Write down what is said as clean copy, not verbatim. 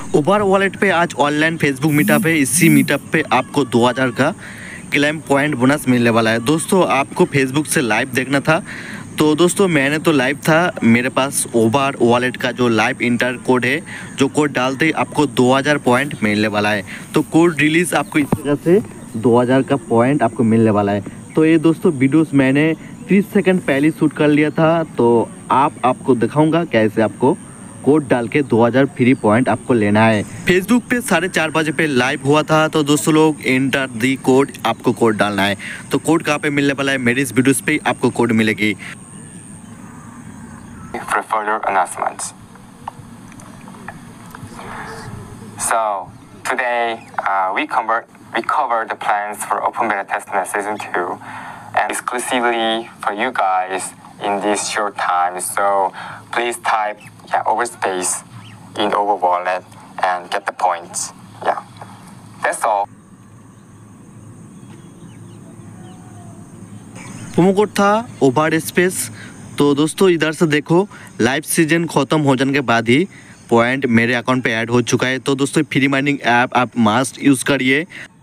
Over wallet पे आज online Facebook meetup है। इसी मीटअप पे आपको 2000 का क्लेम पॉइंट बोनस मिलने वाला है। दोस्तों आपको फेसबुक से लाइव देखना था, तो दोस्तों मैंने तो लाइव था, मेरे पास ओवर वॉलेट का जो लाइव इंटर कोड है, जो कोड डालते ही आपको 2000 पॉइंट मिलने वाला है। तो कोड रिलीज आपको इस जगह से 2000 का पॉइंट आपको मिलने वाला है। तो ये दोस्तों वीडियोस मैंने 30 सेकंड पहले शूट कर लिया था, तो आपको दिखाऊंगा कैसे आपको कोड डाल के 2000 फ्री पॉइंट आपको लेना है। फेसबुक पे 4:30 बजे पे लाइव हुआ था। तो दोस्तों लोग एंटर दी कोड, आपको कोड डालना है। तो कोड कहाँ पे मिलने वाला है, मेरी इस वीडियोस पे आपको कोड मिलेगी। For further announcements. So today we cover the plans for Open Beta Testnet Season 2 and exclusively for you guys in this short time. So please type overspace in over wallet and get the points. Yeah, that's all. Promo code था over space. तो दोस्तों इधर से देखो, live season ख़त्म हो जाने के बाद ही पॉइंट मेरे अकाउंट पे ऐड हो चुका है। तो दोस्तों फ्री माइनिंग ऐप आप मस्ट यूज़ करिए।